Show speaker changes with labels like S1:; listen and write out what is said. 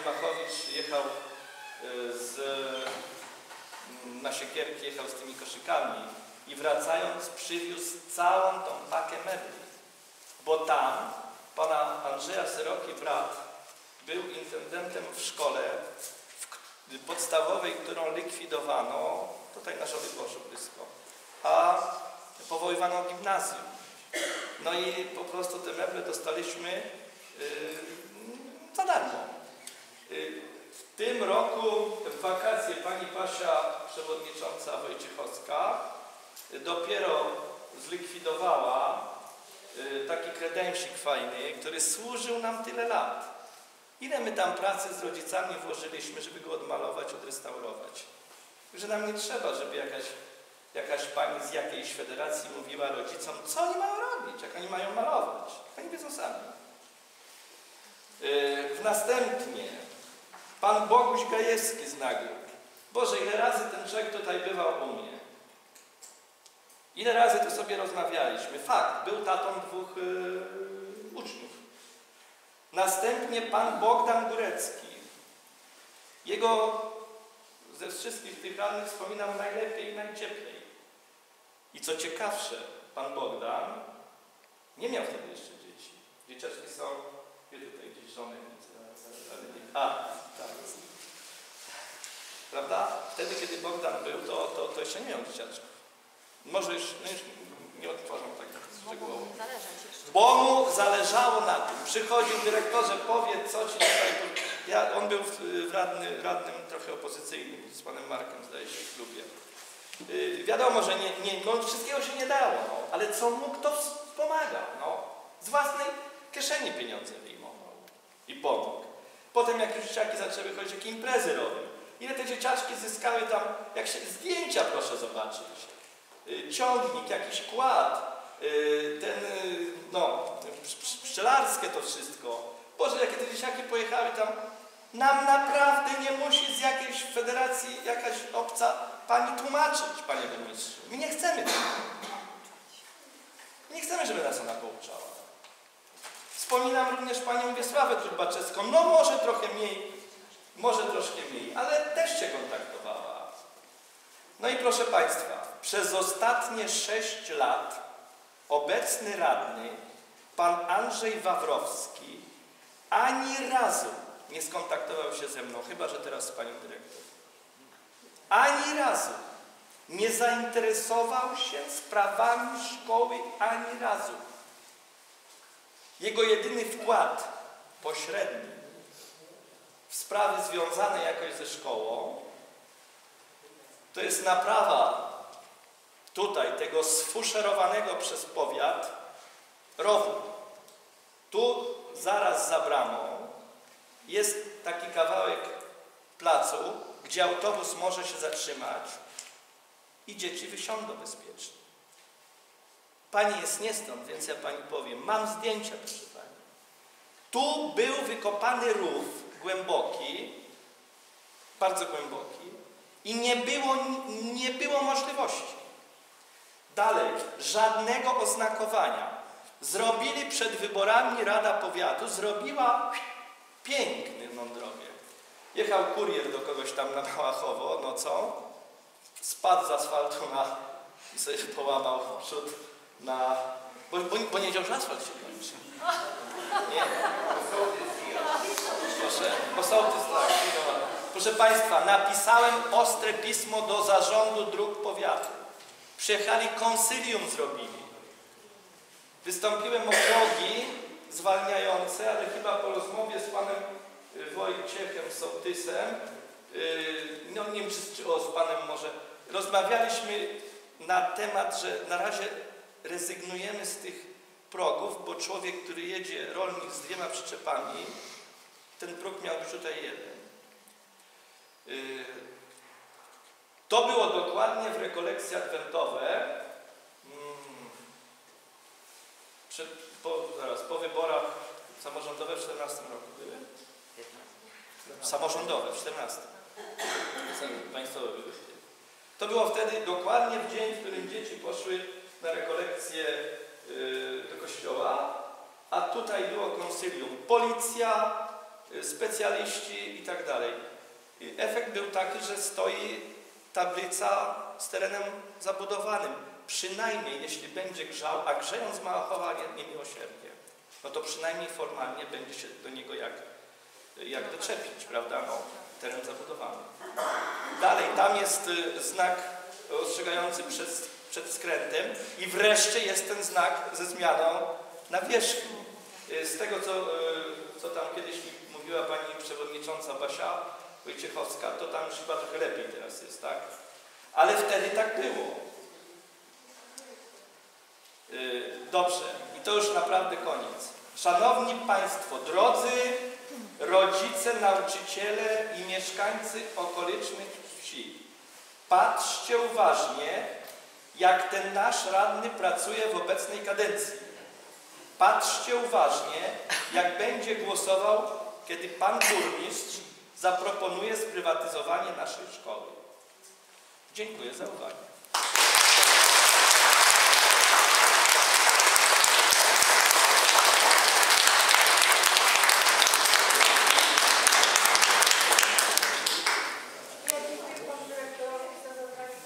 S1: Machowicz jechał na Siekierki, jechał z tymi koszykami i wracając przywiózł całą tą pakę mebli, bo tam pana Andrzeja Seroki brat był intendentem w szkole podstawowej, którą likwidowano, tutaj na Żoliborzu blisko, a powoływano gimnazjum. No i po prostu te meble dostaliśmy za darmo. W tym roku w wakacje pani Pasia, przewodnicząca Wojciechowska, dopiero zlikwidowała taki kredensik fajny, który służył nam tyle lat. Ile my tam pracy z rodzicami włożyliśmy, żeby go odmalować, odrestaurować. Że nam nie trzeba, żeby jakaś pani z jakiejś federacji mówiła rodzicom, co oni mają robić, jak oni mają malować. Oni wiedzą sami. Następnie pan Boguś Gajewski z Nagród. Boże, ile razy ten człowiek tutaj bywał u mnie. Ile razy to sobie rozmawialiśmy. Fakt, był tatą dwóch uczniów. Następnie pan Bogdan Górecki. Jego ze wszystkich tych radnych wspominam najlepiej i najcieplej. I co ciekawsze, pan Bogdan nie miał wtedy jeszcze dzieci. Dzieciaczki są, gdzie tutaj gdzieś żony, tak. Prawda? Wtedy, kiedy Bogdan był, to jeszcze nie miał dzieciaczków. Może już nie otworzą tak szczegółowo. Bo mu zależało na tym. Przychodził dyrektorze, powiedz, co ci tutaj... on był radnym trochę opozycyjnym, z panem Markiem, zdaje się, w klubie. Wiadomo, że no, wszystkiego się nie dało, no, ale co mógł, to wspomagał. No. Z własnej kieszeni pieniądze wyjmował i pomógł. Potem jak już dzieciaki zaczęły chodzić, jakie imprezy robił. Ile te dzieciaczki zyskały tam, jak się zdjęcia proszę zobaczyć. Ciągnik, jakiś kład, pszczelarskie to wszystko. Boże, jakie te dzieciaki pojechały tam. Nam naprawdę nie musi z jakiejś federacji jakaś obca pani tłumaczyć, panie burmistrzu. My nie chcemy tego. Nie chcemy, żeby nas ona pouczała. Wspominam również panią Wiesławę Turbaczewską. No może trochę troszkę mniej, ale też się kontaktowała. No i proszę państwa, przez ostatnie 6 lat obecny radny, pan Andrzej Wawrowski, ani razu nie skontaktował się ze mną, chyba że teraz z panią dyrektor. Ani razu nie zainteresował się sprawami szkoły, ani razu. Jego jedyny wkład pośredni w sprawy związane jakoś ze szkołą to jest naprawa tutaj tego sfuszerowanego przez powiat rowu. Tu zaraz za bramą jest taki kawałek placu, gdzie autobus może się zatrzymać i dzieci wysiądą bezpiecznie. Pani jest nie stąd, więc ja pani powiem. Mam zdjęcia, proszę pani. Tu był wykopany rów głęboki, bardzo głęboki i nie było możliwości. Dalej, żadnego oznakowania. Zrobili przed wyborami Rada Powiatu, zrobiła piękną drogę. Jechał kurier do kogoś tam na Małachowo, no co? Spadł z asfaltu i sobie połamał przód bo nie wiedział, że asfalt się kończy. Nie. Proszę, sołtys, tak. Proszę państwa, napisałem ostre pismo do zarządu dróg powiatu. Przyjechali, konsylium zrobili. Wystąpiłem o progi zwalniające, ale chyba po rozmowie z panem Wojciechem, sołtysem, no nie wiem, czy z panem może, rozmawialiśmy na temat, że na razie rezygnujemy z tych progów, bo człowiek, który jedzie, rolnik z 2 przyczepami, ten próg miał być tutaj 1. To było dokładnie w rekolekcje adwentowe, po wyborach samorządowe w 14 roku były? Samorządowe w 14. Państwowe były. To było wtedy dokładnie w dzień, w którym dzieci poszły na rekolekcje do kościoła, a tutaj było konsylium. Policja, specjaliści i tak dalej. Efekt był taki, że stoi tablica z terenem zabudowanym. Przynajmniej jeśli będzie grzał, a grzejąc ma chowanie niemiłosierdzie, no to przynajmniej formalnie będzie się do niego jak doczepić, prawda? No, teren zabudowany. Dalej, tam jest znak ostrzegający przed skrętem i wreszcie jest ten znak ze zmianą nawierzchni. Z tego, co tam kiedyś mówiła pani przewodnicząca Basia Wojciechowska, to tam już chyba trochę lepiej teraz jest, tak? Ale wtedy tak było. Dobrze, i to już naprawdę koniec. Szanowni Państwo, drodzy rodzice, nauczyciele i mieszkańcy okolicznych wsi, patrzcie uważnie, jak ten nasz radny pracuje w obecnej kadencji. Patrzcie uważnie, jak będzie głosował, kiedy pan burmistrz zaproponuje sprywatyzowanie naszej szkoły. Dziękuję za uwagę.